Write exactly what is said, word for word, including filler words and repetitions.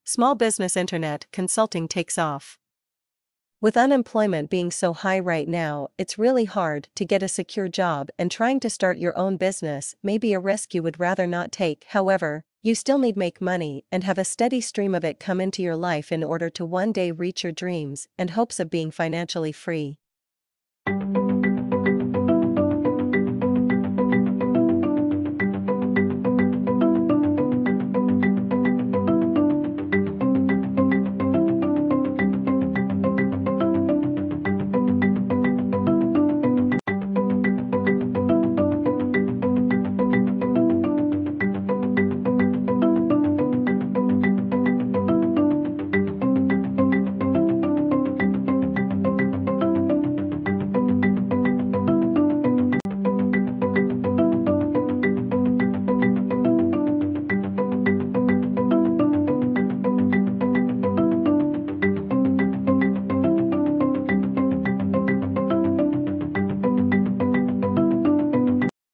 Small business internet consulting takes off. With unemployment being so high right now, it's really hard to get a secure job, and trying to start your own business may be a risk you would rather not take. However, you still need to make money and have a steady stream of it come into your life in order to one day reach your dreams and hopes of being financially free.